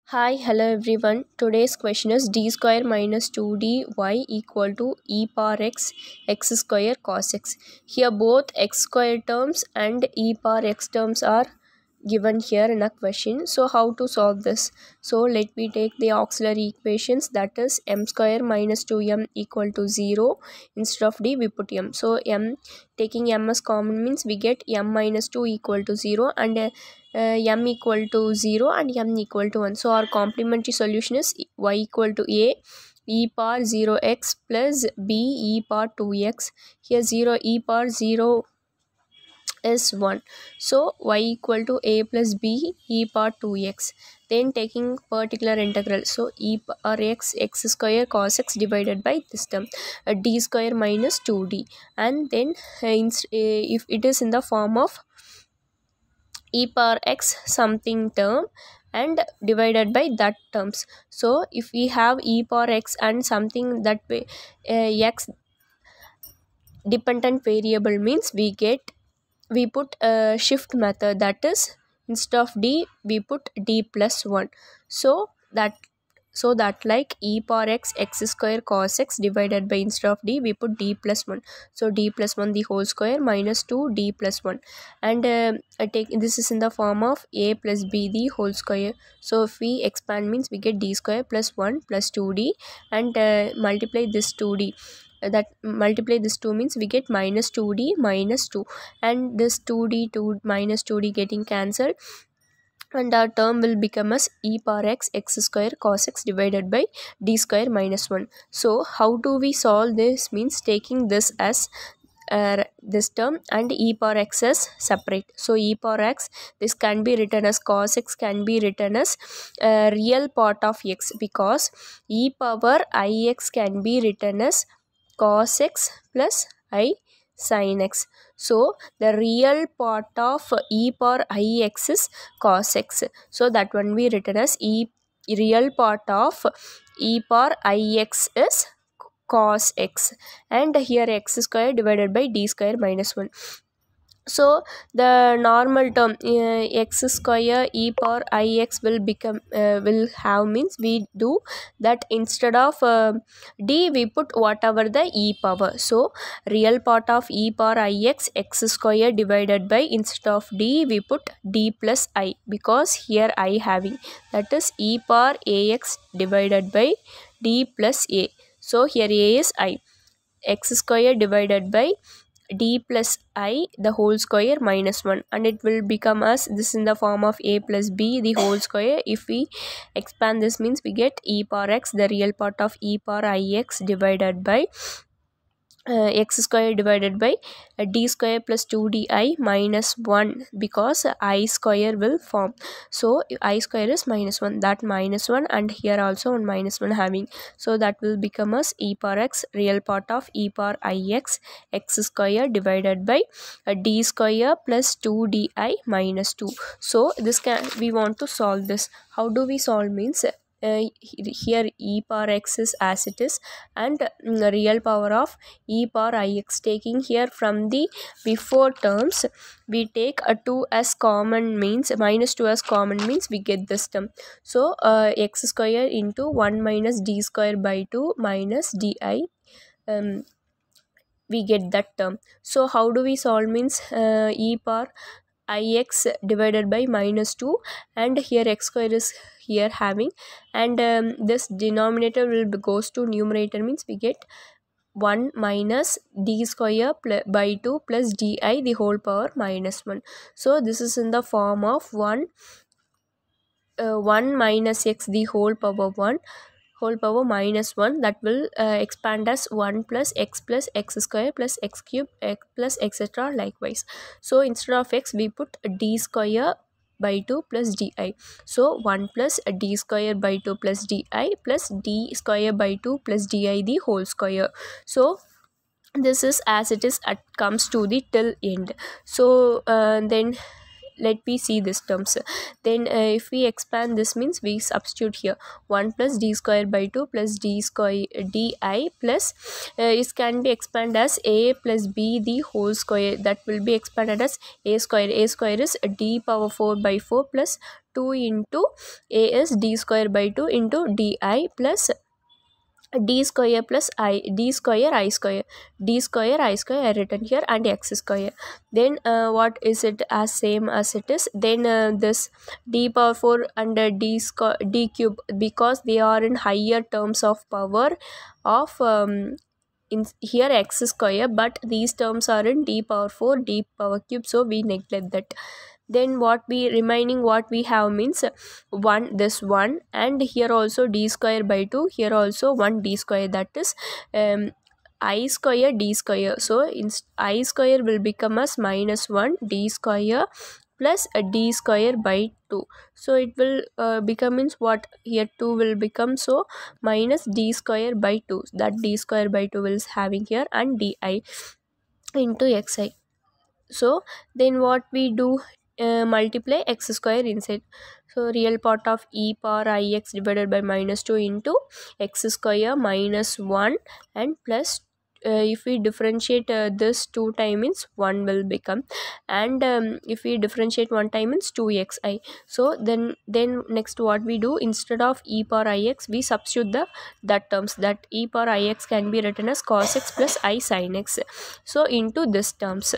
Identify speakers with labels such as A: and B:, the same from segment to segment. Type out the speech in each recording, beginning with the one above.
A: Hi, hello everyone. Today's question is d square minus 2dy equal to e power x square cos x. Here both x square terms and e power x terms are given here in a question. So how to solve this? So let me take the auxiliary equations, that is m square minus 2m equal to 0. Instead of d we put m. So taking m as common means we get m minus 2 equal to 0 and m equal to 0 and m equal to 1. So our complementary solution is y equal to a e power 0x plus b e power 2x. Here 0 e power 0 is 1. So y equal to a plus b e power 2x. Then taking particular integral. So e power x square cos x divided by this term d square minus 2d. And then if it is in the form of e power x something term and divided by that terms. So if we have e power x and something that way x dependent variable means we put a shift method, that is instead of d we put d plus 1. So that like e power x square cos x divided by, instead of d we put d plus 1. So d plus 1 the whole square minus 2 d plus 1. And I take this is in the form of a plus b the whole square. So if we expand means we get d square plus 1 plus 2d and multiply this 2d. That multiply this 2 means we get minus 2d minus 2, and this 2d to minus 2d getting cancelled, and our term will become as e power x square cos x divided by d square minus 1. So how do we solve this means taking this as this term and e power x as separate. So e power x, this can be written as cos x, can be written as real part of x, because e power ix can be written as cos x plus I sin x. So the real part of e power ix is cos x. So that one be written as real part of e power ix is cos x, and here x square divided by d square minus 1. So the normal term x square e power ix will become will have means we do that instead of d we put whatever the e power. So real part of e power ix x square divided by, instead of d we put d plus I, because here I having, that is e power ax divided by d plus a. So here a is I, x square divided by d plus I the whole square minus 1, and it will become as this in the form of a plus b the whole square. If we expand this means we get e power x, the real part of e power ix divided by x square divided by d square plus 2di minus 1, because I square will form. So I square is minus 1, that minus 1, and here also one minus 1 having. So that will become as e power x real part of e power ix x square divided by d square plus 2di minus 2. So this we want to solve this. How do we solve means here e power x is as it is, and real power of e power ix, taking here from the before terms we take a 2 as common means minus 2 as common means we get this term. So x square into 1 minus d square by 2 minus di, we get that term. So how do we solve means e power ix divided by minus 2, and here x square is here having, and this denominator will goes to numerator means we get 1 minus d square by 2 plus di the whole power minus 1. So this is in the form of 1 minus x the whole power 1 whole power minus 1, that will expand as 1 plus x square plus x cube x plus etc likewise. So instead of x we put d square by 2 plus di. So 1 plus d square by 2 plus di plus d square by 2 plus di the whole square. So this is as it is, it comes to the till end. So then let me see this terms. Then if we expand this means we substitute here 1 plus d square by 2 plus d square di plus it can be expanded as a plus b the whole square, that will be expanded as a square. A square is d power 4 by 4 plus 2 into a is d square by 2 into di plus d square plus I d square I square d square I square I written here and x square. Then what is it as same as it is? Then this d power 4 and d cube, because they are in higher terms of power of in here x square, but these terms are in d power 4 d power cube, so we neglect that. Then what we remaining what we have means 1 this 1, and here also d square by 2, here also 1 d square, that is I square d square. So in I square will become as minus 1 d square plus a d square by 2. So it will become means what, here 2 will become, so minus d square by 2, that d square by 2 is having here, and di into xi. So then what we do, multiply x square inside. So real part of e power ix divided by minus 2 into x square minus 1 and plus if we differentiate this 2 times means 1 will become, and if we differentiate 1 time means 2xi. So then next what we do, instead of e power ix we substitute that terms, that e power ix can be written as cos x plus I sin x, so into this terms.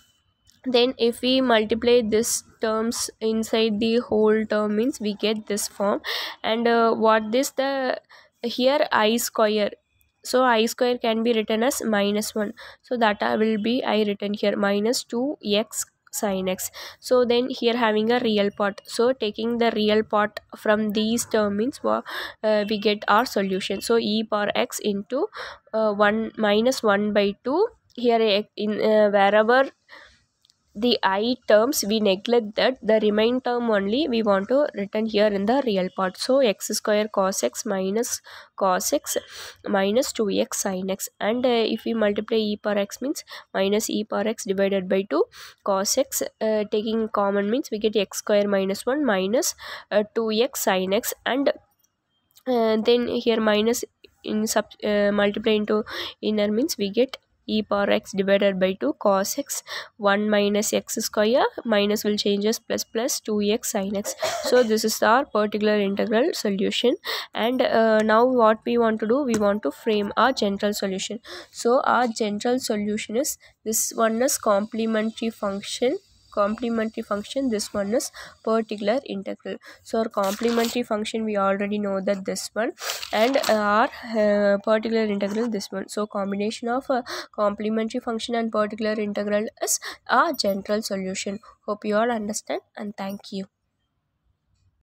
A: Then if we multiply this terms inside the whole term means we get this form. And what this the here I square, so I square can be written as minus 1, so that will be I written here minus 2x sin x. So then here having a real part, so taking the real part from these terms means we get our solution. So e power x into 1 minus 1 by 2, here in wherever the I terms we neglect that, the remain term only we want to written here in the real part. So x square cos x minus cos x minus 2x sin x, and if we multiply e power x means minus e power x divided by 2 cos x, taking common means we get x square minus 1 minus 2x sin x, and then here minus in multiply into inner means we get e power x divided by 2 cos x 1 minus x square, minus will change as plus 2x sin x. So this is our particular integral solution. And now what we want to do, we want to frame our general solution. So our general solution is, this one is complementary function, this one is particular integral. So our complementary function we already know that this one, and our particular integral this one. So combination of complementary function and particular integral is our general solution. Hope you all understand, and thank you.